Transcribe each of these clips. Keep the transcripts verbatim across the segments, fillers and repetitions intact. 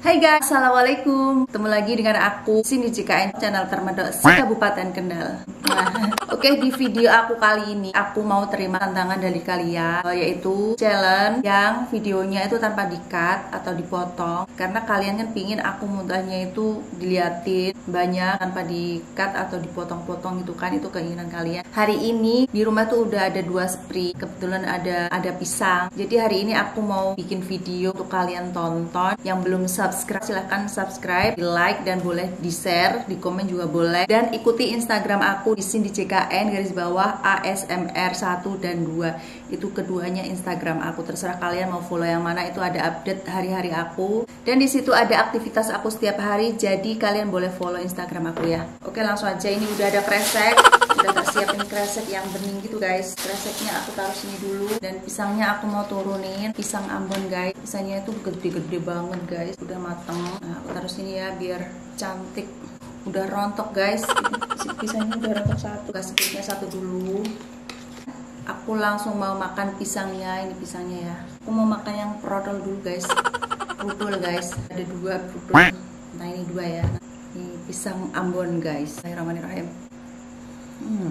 Hai guys, assalamualaikum. Ketemu lagi dengan aku Cindy J K N, channel termedok Kabupaten Kendal. Nah, oke, di video aku kali ini aku mau terima tantangan dari kalian, yaitu challenge yang videonya itu tanpa di-cut atau dipotong. Karena kalian kan pingin aku muntahnya itu diliatin banyak tanpa di-cut atau dipotong-potong gitu kan, itu keinginan kalian. Hari ini di rumah tuh udah ada dua spray, kebetulan ada ada pisang. Jadi hari ini aku mau bikin video untuk kalian tonton. Yang belum subscribe silahkan subscribe, di like dan boleh di share, di komen juga boleh. Dan ikuti Instagram aku di Cindy J K N garis bawah A S M R satu dan dua. Itu keduanya Instagram aku, terserah kalian mau follow yang mana. Itu ada update hari-hari aku dan di situ ada aktivitas aku setiap hari, jadi kalian boleh follow Instagram aku ya. Oke, langsung aja. Ini udah ada kresek, udah tak siapin kresek yang bening gitu guys. Kreseknya aku taruh sini dulu dan pisangnya aku mau turunin. Pisang Ambon guys, pisangnya itu gede-gede banget guys, udah mateng. Nah, aku taruh sini ya biar cantik. Udah rontok guys, pisangnya udah rontok satu. Kasih pisangnya satu dulu. Aku langsung mau makan pisangnya. Ini pisangnya ya, aku mau makan yang prodol dulu guys. Prodol guys, ada dua prodol. Nah ini dua ya. Ini pisang Ambon guys. Bismillahirrahmanirrahim. Hmm.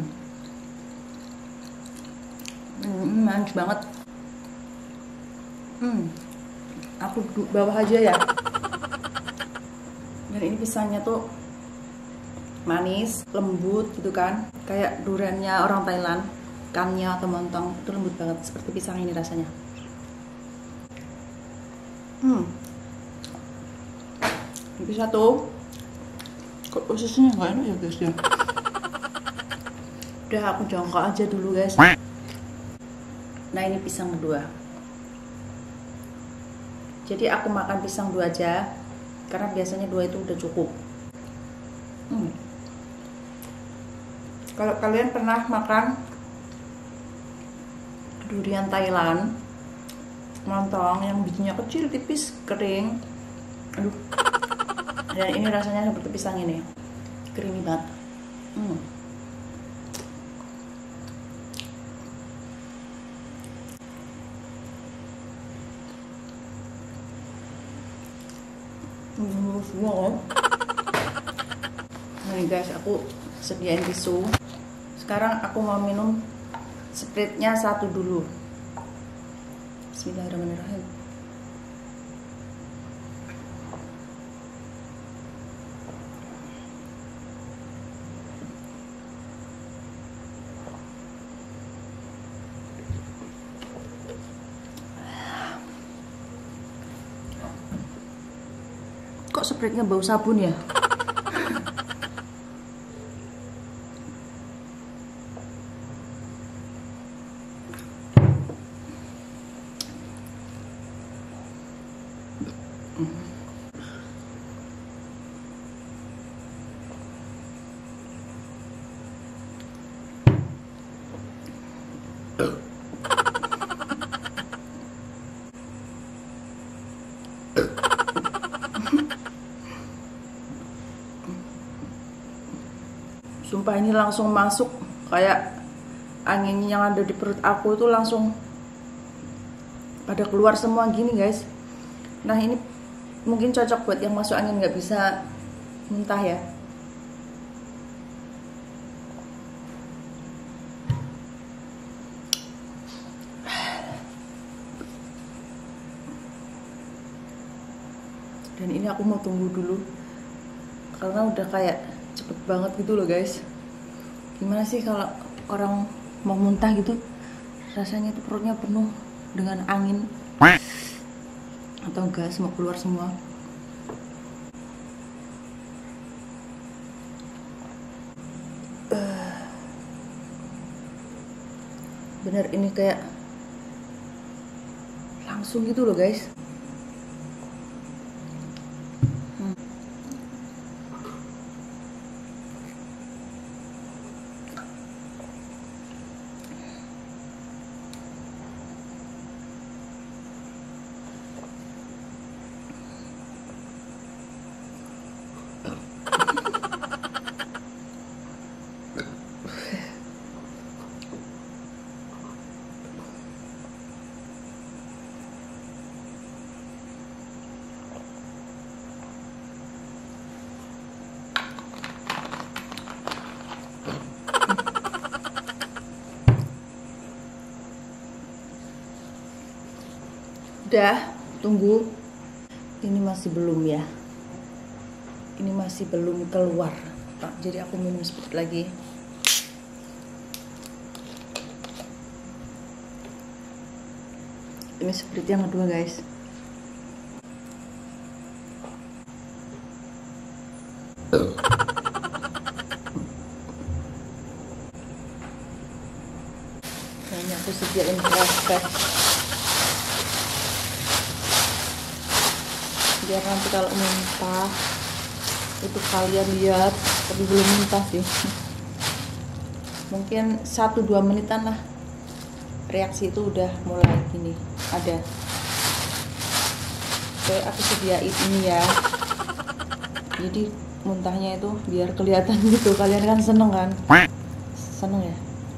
Hmm, manis banget. Hmm. Aku bawah aja ya. Dan ini pisangnya tuh manis, lembut gitu kan, kayak duriannya orang Thailand, kannya atau montong itu lembut banget seperti pisang ini rasanya. Hmm. Ini satu. Kok posisinya nggak enak ya guys ya? Udah aku jongkok aja dulu guys. Nah ini pisang kedua. Jadi aku makan pisang dua aja, karena biasanya dua itu udah cukup. Hmm. Kalau kalian pernah makan durian Thailand montong yang bijinya kecil, tipis, kering, aduh, dan ini rasanya seperti pisang ini, creamy banget. Hmm. Hmm, semua. Nah guys, aku sediain tisu. Sekarang aku mau minum sprite-nya satu dulu. Bismillahirrahmanirrahim. Kok sprite-nya bau sabun ya? Sumpah ini langsung masuk, kayak angin yang ada di perut aku itu langsung pada keluar semua gini guys. Nah ini mungkin cocok buat yang masuk angin nggak bisa muntah ya. Dan ini aku mau tunggu dulu karena udah kayak cepet banget gitu loh guys. Gimana sih kalau orang mau muntah gitu, rasanya itu perutnya penuh dengan angin atau gas mau keluar semua. uh, Bener ini kayak langsung gitu loh guys. Udah, tunggu. Ini masih belum ya. Ini masih belum keluar. Nah, jadi aku minum sedikit lagi. Ini seperti yang kedua, guys. Kayaknya aku sediain fresh biar nanti kalau muntah itu kalian lihat, tapi belum muntah sih. Mungkin satu dua menitan lah, reaksi itu udah mulai gini ada. Oke, aku sediain ini ya, jadi muntahnya itu biar kelihatan gitu. Kalian kan seneng kan? Seneng ya?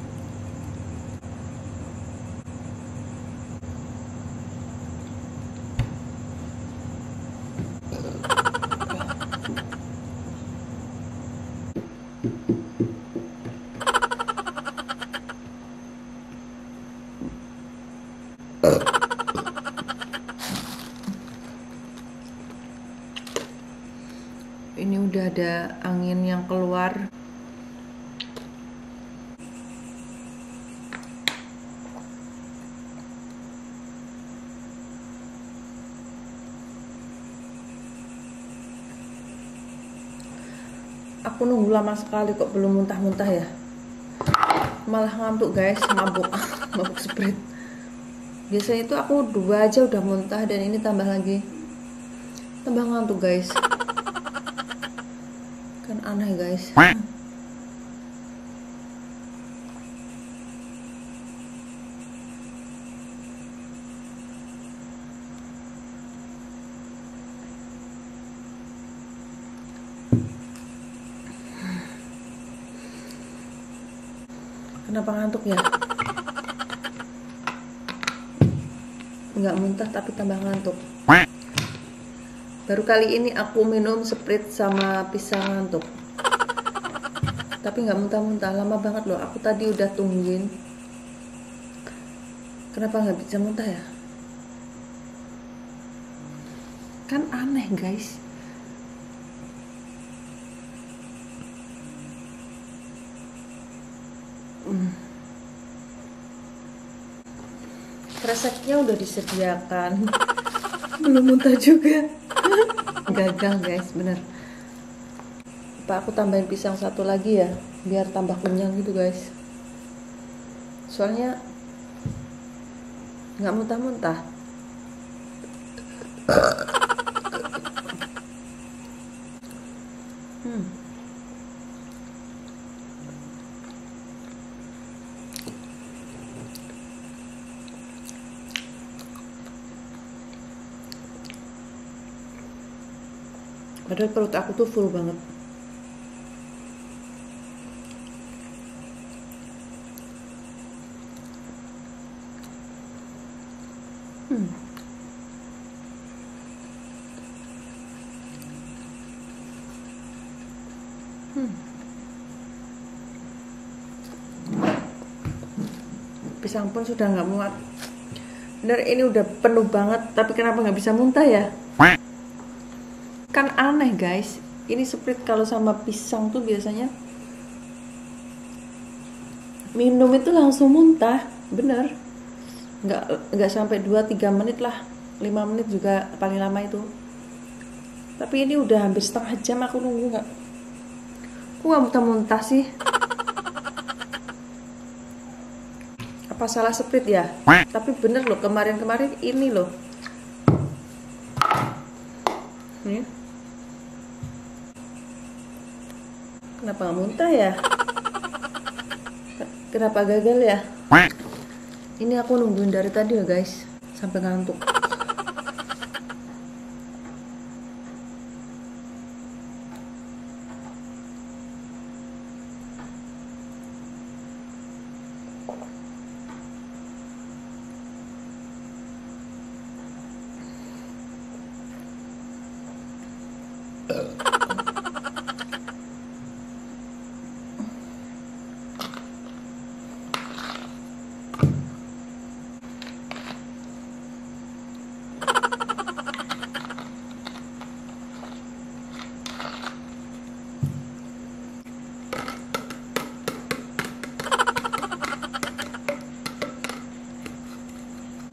Ini udah ada angin yang keluar. Aku nunggu lama sekali kok belum muntah-muntah ya. Malah ngantuk, guys, mabuk. Mabuk Sprite. Biasanya itu aku dua aja udah muntah, dan ini tambah lagi. Tambah ngantuk, guys. Kan aneh, guys. Kenapa ngantuk ya? Nggak muntah tapi tambah ngantuk. Baru kali ini aku minum Sprite sama pisang ngantuk. Tapi nggak muntah-muntah, lama banget loh. Aku tadi udah tungguin. Kenapa nggak bisa muntah ya? Kan aneh, guys. Hmm. Resepnya udah disediakan, belum muntah juga. Gagal, guys, bener. Apa aku tambahin pisang satu lagi ya, biar tambah kenyang gitu, guys. Soalnya nggak muntah-muntah. Hmm. Padahal perut aku tuh full banget. Hmm. Hmm. Pisang pun sudah nggak muat. Bener, ini udah penuh banget, tapi kenapa nggak bisa muntah ya? Kan aneh, guys. Ini Sprite kalau sama pisang tuh biasanya minum itu langsung muntah, bener. Nggak nggak sampai dua tiga menit lah, lima menit juga paling lama itu. Tapi ini udah hampir setengah jam aku nunggu, nggak. Aku nggak muntah-muntah sih. Apa salah Sprite ya? Tapi bener loh, kemarin-kemarin ini loh. Nih. Kenapa nggak muntah ya? Kenapa gagal ya? Ini aku nungguin dari tadi ya, guys, sampai ngantuk.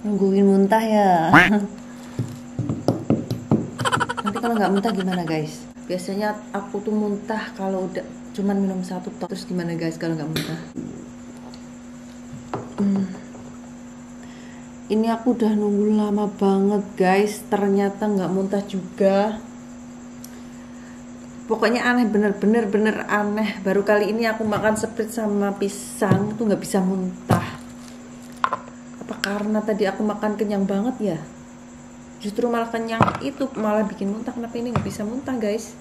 Nungguin muntah ya. Nanti kalau nggak muntah gimana guys? Biasanya aku tuh muntah kalau udah cuman minum satu tok. Terus gimana guys kalau nggak muntah? Hmm. Ini aku udah nunggu lama banget guys. Ternyata nggak muntah juga. Pokoknya aneh, bener-bener bener aneh. Baru kali ini aku makan Sprite sama pisang tuh nggak bisa muntah. Apa karena tadi aku makan kenyang banget ya? Justru malah kenyang itu malah bikin muntah. Kenapa ini nggak bisa muntah guys?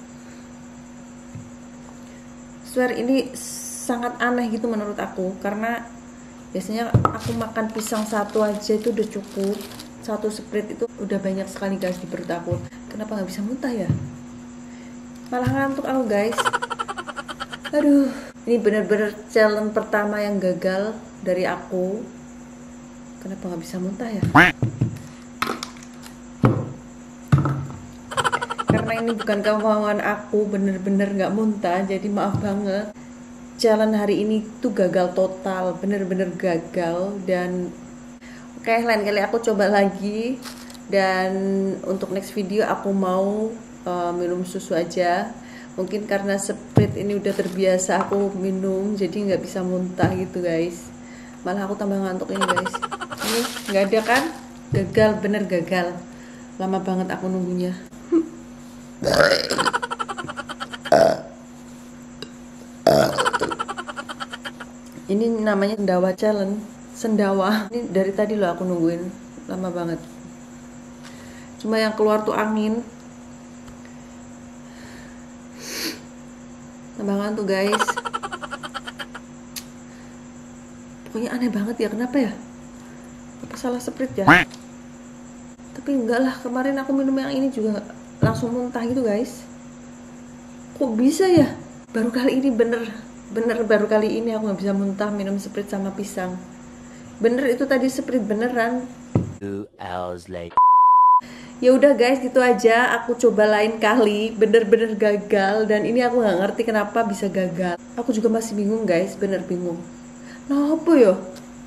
Swear ini sangat aneh gitu menurut aku. Karena biasanya aku makan pisang satu aja itu udah cukup. Satu Sprite itu udah banyak sekali guys di perut aku. Kenapa nggak bisa muntah ya? Malah ngantuk aku guys. Aduh, ini bener-bener challenge pertama yang gagal dari aku. Kenapa nggak bisa muntah ya? Karena ini bukan kemauan aku, bener-bener nggak muntah. Jadi maaf banget. Challenge hari ini tuh gagal total, bener-bener gagal. Dan oke, okay, lain kali aku coba lagi. Dan untuk next video aku mau uh, minum susu aja. Mungkin karena Sprite ini udah terbiasa aku minum, jadi nggak bisa muntah gitu guys. Malah aku tambah ngantuk ini guys. Ini nggak ada kan? Gagal, bener gagal. Lama banget aku nunggunya. Ini namanya sendawa challenge. Sendawa. Ini dari tadi loh aku nungguin. Lama banget. Cuma yang keluar tuh angin. Tambah ngantuk guys. Pokoknya aneh banget ya. Kenapa ya? Apa salah Sprite ya? Tapi enggak lah, kemarin aku minum yang ini juga langsung muntah gitu guys. Kok bisa ya? Baru kali ini bener Bener baru kali ini aku gak bisa muntah minum Sprite sama pisang. Bener itu tadi Sprite beneran. Two hours later. Ya udah guys, gitu aja. Aku coba lain kali. Bener-bener gagal. Dan ini aku gak ngerti kenapa bisa gagal. Aku juga masih bingung guys, bener bingung. Nah apa ya?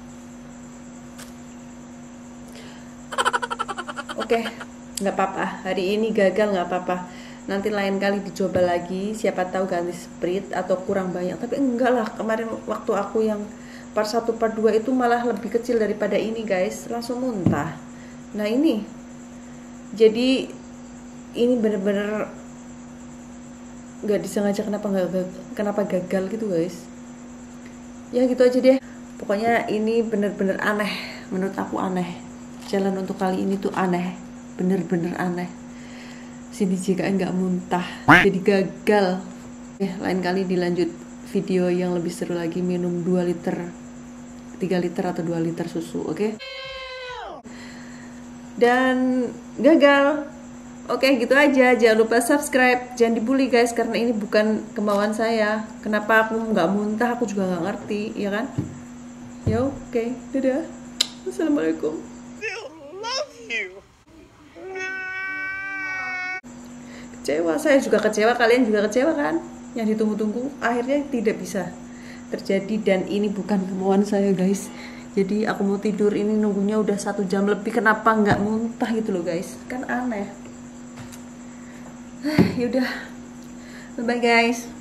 Oke, nggak apa-apa. Hari ini gagal nggak apa-apa. Nanti lain kali dicoba lagi. Siapa tahu ganti Sprite atau kurang banyak. Tapi enggak lah. Kemarin waktu aku yang part satu, part dua itu malah lebih kecil daripada ini guys. Langsung muntah. Nah ini. Jadi ini bener-bener nggak disengaja kenapa nggak kenapa gagal gitu guys. Ya gitu aja deh. Pokoknya ini bener-bener aneh. Menurut aku aneh. Jalan untuk kali ini tuh aneh, bener-bener aneh. Sini jika nggak muntah, jadi gagal. Eh, lain kali dilanjut video yang lebih seru lagi, minum dua liter, tiga liter atau dua liter susu, oke? Okay? Dan gagal. Oke, okay, gitu aja. Jangan lupa subscribe, jangan dibully guys, karena ini bukan kemauan saya. Kenapa aku nggak muntah, aku juga nggak ngerti, ya kan? Yo, oke, okay. Dadah. Assalamualaikum. Kecewa, saya juga kecewa, kalian juga kecewa kan? Yang ditunggu-tunggu akhirnya tidak bisa terjadi dan ini bukan kemauan saya guys. Jadi aku mau tidur, ini nunggunya udah satu jam lebih, kenapa nggak muntah gitu loh guys? Kan aneh. Yaudah, bye bye guys.